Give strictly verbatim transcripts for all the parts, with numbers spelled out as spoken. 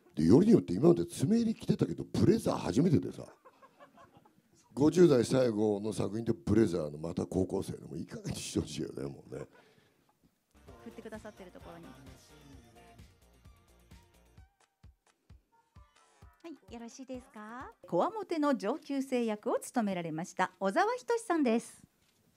でよりによって今まで爪入り着てたけどブレザー初めてでさ、ごじゅう代最後の作品でブレザーのまた高校生でもいい加減にしてほしいよね、もうね。 振ってくださってるところに、はい、よろしいですか。こわもての上級生役を務められました小沢仁志さんです。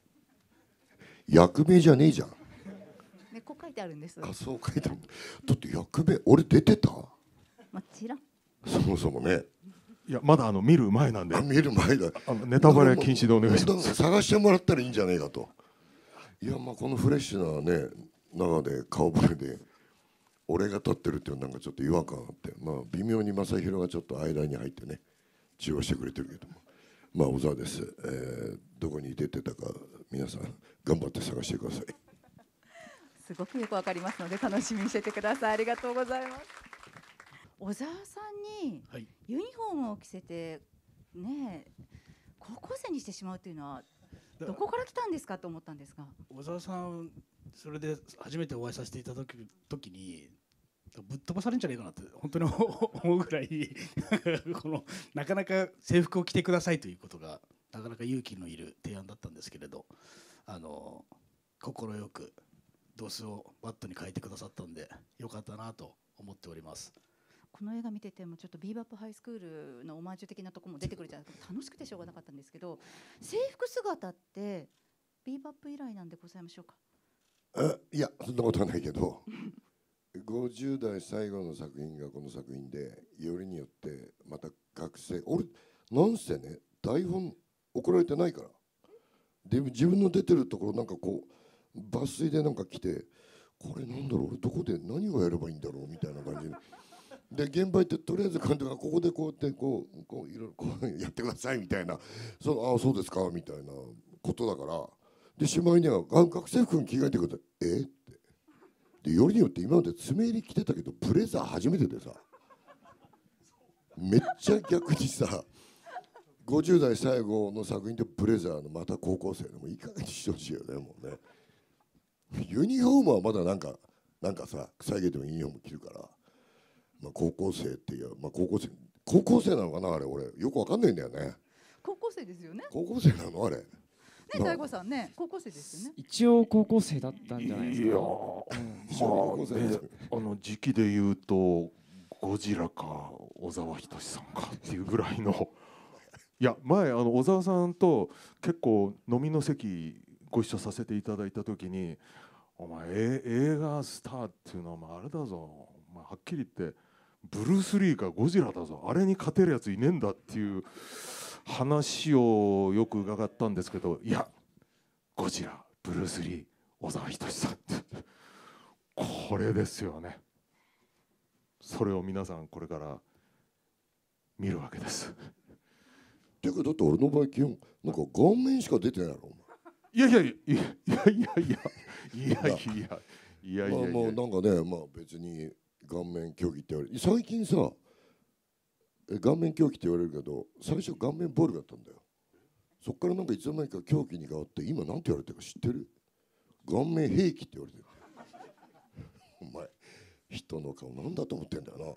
役名じゃねえじゃん。 ね、こう書いてあるんです。 あ、そう書いてある。だって役名俺出てた？ もちろん。 そもそもね。 いや、まだあの見る前なんで。 あ、見る前だ。 あのネタバレ禁止でお願いします。 探してもらったらいいんじゃないかと。いや、まあこのフレッシュなね中で顔ぶれで俺が立ってるっていうのなんかちょっと違和感あって、まあ微妙に正弘がちょっと間に入ってね中和してくれてるけども、まあ小沢です、えー、どこに出てたか皆さん頑張って探してください。 すごくよくわかりますので楽しみにしててください。ありがとうございます。小沢さんにユニフォームを着せてね高校生にしてしまうというのはどこから来たんですかと思ったんですが。 小沢さんそれで初めてお会いさせていただく時にぶっ飛ばされるんじゃないかなって本当に思うぐらいこのなかなか制服を着てくださいということがなかなか勇気のいる提案だったんですけれど、あの快くドスをバットに変えてくださったんでよかったなと思っております。 この映画見ててもちょっとビーバップハイスクールのオマージュ的なところも出てくるじゃないですか。楽しくてしょうがなかったんですけど、制服姿ってビーバップ以来なんでございましょうか。 あ、いやそんなことはないけどごじゅう代最後の作品がこの作品でよりによってまた学生俺なんせね台本送られてないからで自分の出てるところなんかこう抜粋でなんか来てこれなんだろう俺どこで何をやればいいんだろうみたいな感じでで現場行ってとりあえず監督がここでこうやってこうこういろいろこうやってくださいみたいなそうあそうですかみたいなことだからでしまいには学生服に着替えてくださいえってでよりによって今まで爪入り着てたけどブレザー初めてでさめっちゃ逆にさごじゅう代最後の作品でブレザーのまた高校生でもいい加減にしてほしいよねもうね。ユニフォームはまだなんかなんかさ草毛でもユニフォーム着るから、まあ、高校生っていうまあ高校生高校生なのかなあれ俺よくわかんないんだよね。 高校生ですよね。 高校生なのあれ。ね大悟さんね高校生ですよね。 一応高校生だったんじゃないですか。 いや、 うん、 まあね、あの時期で言うとゴジラか小沢仁志さんかっていうぐらいのいや前あの小沢さんと結構飲みの席ご一緒させていただいた時に「お前映画スターっていうのはまああれだぞ、お前はっきり言ってブルース・リーかゴジラだぞ、あれに勝てるやついねえんだ」っていう話をよく伺ったんですけど、いやゴジラ、ブルース・リー、小沢仁志さんってこれですよね。それを皆さんこれから見るわけです。 っていうかだって俺の場合基本なんか顔面しか出てないのお前。 いやいやいやいやいやいやいやいやいやいやいや、 まあもうなんかねまあ別に顔面競技って言われる最近さ顔面狂気って言われるけど最初顔面ボールだったんだよ。そっからなんかいつの間にか狂気に変わって今なんて言われてるか知ってる？顔面兵器って言われてるお前人の顔なんだと思ってんだよな。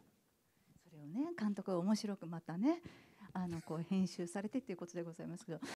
それをね監督が面白くまたねあのこう編集されてっていうことでございますけど。